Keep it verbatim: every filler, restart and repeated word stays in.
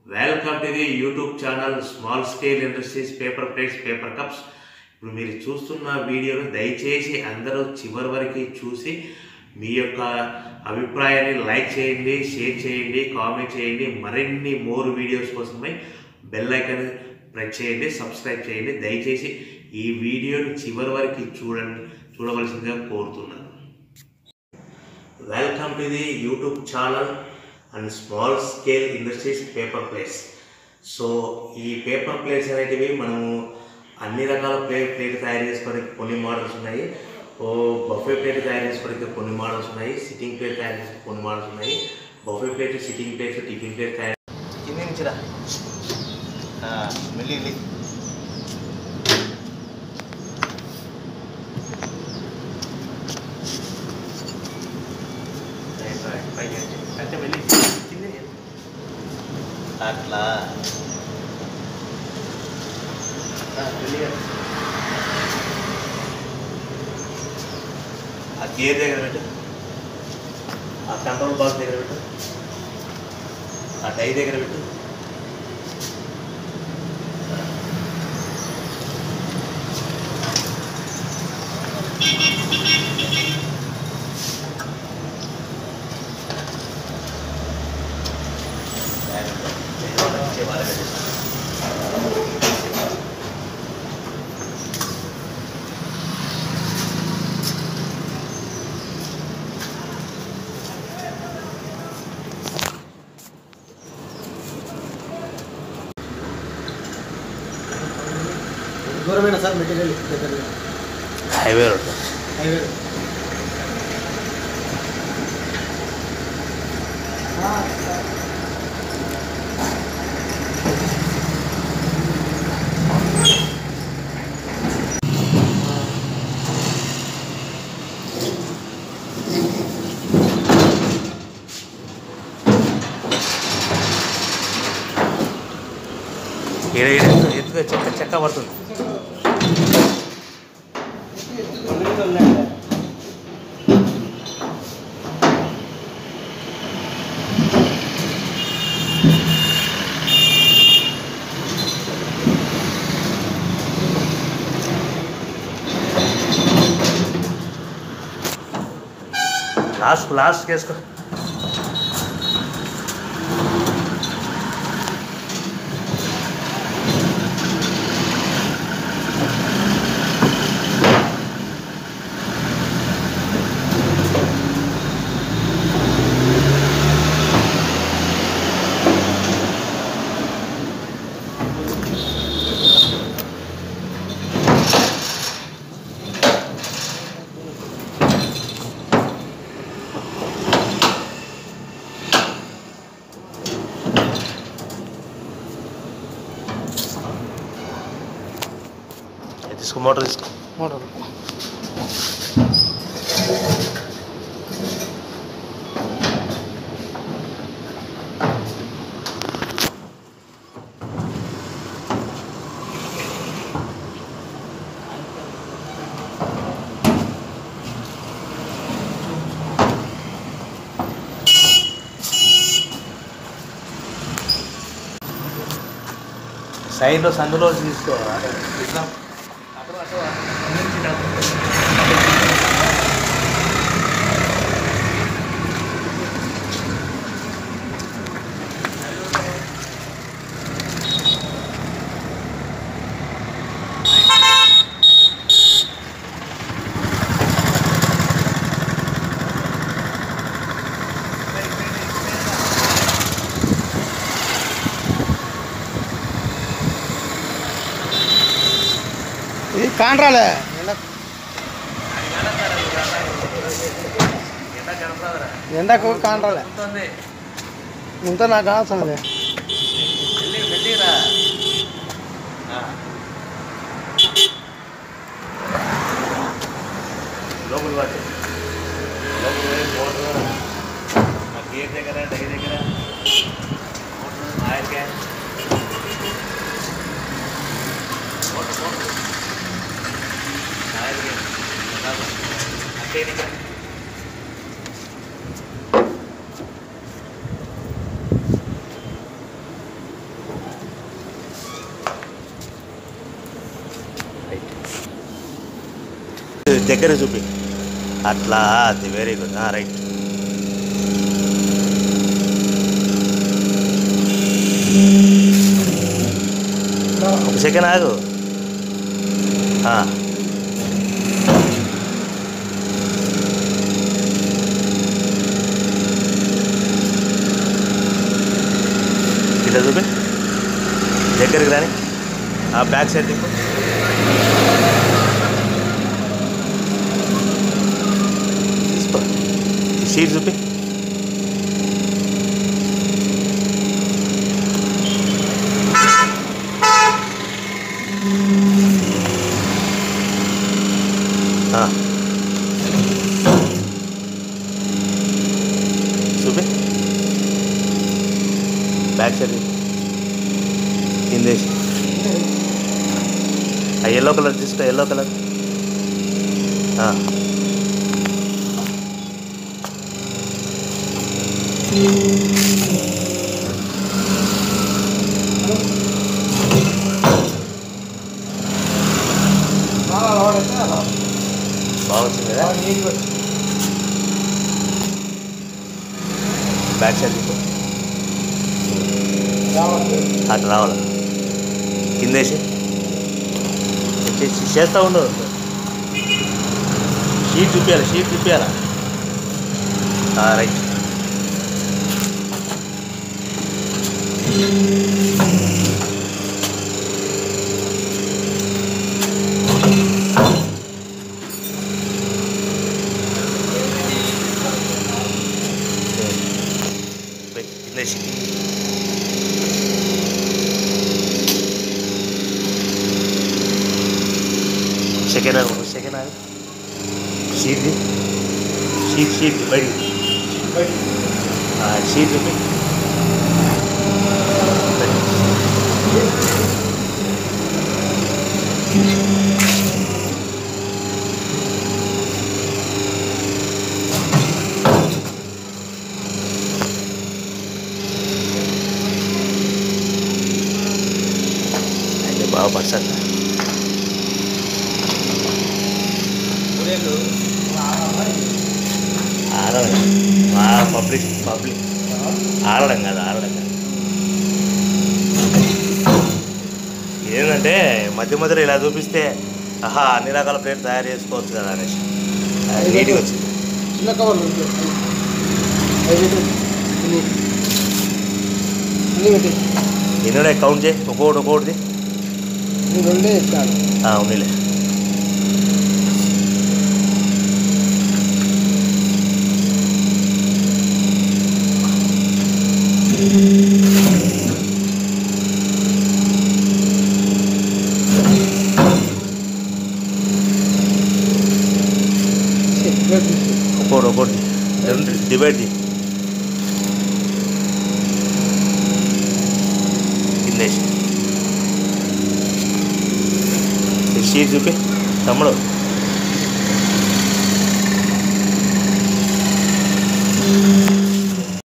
Welcome to the YouTube channel small scale industries paper plates paper cups. ఇప్పుడు మీరు చూస్తున్న వీడియోను దయచేసి అందరూ చివరి వరకు చూసి మీ యొక్క అభిప్రాయాన్ని లైక్ చేయండి, షేర్ చేయండి, కామెంట్ చేయండి. మరిన్ని మోర్ వీడియోస్ కోసమై బెల్ ఐకాన్ ప్రెస్ చేయండి, సబ్స్క్రైబ్ చేయండి. దయచేసి ఈ వీడియోని చివరి వరకు చూడండి చూడవలసిందిగా కోరుతున్నాను. Welcome to the YouTube channel and small scale industries paper plates. So ఈ పేపర్ ప్లేట్స్ అనేటివి మనము అన్ని రకాల ప్లేట్ ప్లేట్ తయారు చేసుకోవడానికి కొన్ని మోడల్స్ ఉన్నాయి. ఓ బఫే ప్లేట్ తయారు చేసుకోవడానికి కొన్ని మోడల్స్ ఉన్నాయి. సిట్టింగ్ ప్లేట్ తయారు చేసుకోవడానికి కొన్ని మోడల్స్ ఉన్నాయి. Buffet plate, sitting plates, tiffin plate తయారు కింద నుంచిరా మెల్లి అంటే వెళ్ళి అట్లా వెళ్ళి ఆ గేర్ దగ్గర పెట్టు, ఆ కంట్రోల్ బాక్స్ దగ్గర పెట్టు, ఆ టై దగ్గర పెట్టు. దూరమైన సార్ మెటీరియల్ దగ్గర హైవే రోడ్ హైవే ఎత్తుగా చెక్క చెక్క పడుతుంది. లాస్ట్ లాస్ట్ వేసుకో. తీసుకో మోటార్ తీసుకో మోటార్ సైడ్లో సందులో తీసుకో. ఇట్లా ఇది కాంట్రాలే ఎండకు కాంట్రాలే ఇంత నాకు అవసరం అదే లోపల వాటి లోపల మోటార్ గేర్ దగ్గర డై దగ్గర oil can motor motor oil can అంటే దగ్గర చూపి అట్లా, అది వెరీ గుడ్, రైట్. ఒక సెకండ్ ఆగు. ఇట్లా చూపి దగ్గరికి రాని, ఆ బ్యాక్ సైడ్ తిప్పు. తీసుకో, సీట్ చూపి. చూపి బ్యాక్ సైడ్ కిందేసి. ఆ ఎల్లో కలర్ తీసుకో, ఎల్లో కలర్. బాగా వచ్చింది కదా. బ్యాక్ సైడ్ తీసుకో, అట్లా రావాలి. కిందేసి చేస్తూ ఉండు. షీట్ చూపించాలి, షీట్ చూపించాలా, రైట్. కిందేసి సెకండ్ ఆగు, సెకండ్ ఆగు. షీట్ షీట్ షీట్ బయట షీట్ చూపి. అయితే బాగా పర్సెంట్ ఆడడం, మా పబ్లిక్ పబ్లిక్ ఆడడం కాదు, ఆడడం కాదు. ఏంటంటే మధ్య మధ్యలో ఇలా చూపిస్తే ఆహా అన్ని రకాల ప్లేట్ తయారు చేసుకోవచ్చు కదా అనేసి నీట్గా వచ్చింది. చిన్న కవర్ ఎన్నో కౌంట్ చేయి, ఒక్కొక్కటి ఒక్కొక్కటిది. రెండే ఇస్తాను. ఉన్నిలే. ఒక్కోటి ఒక్కోటి రెండు డివైడ్ చేయి. కిందేసి షీట్ చూపి తమ్ముడు.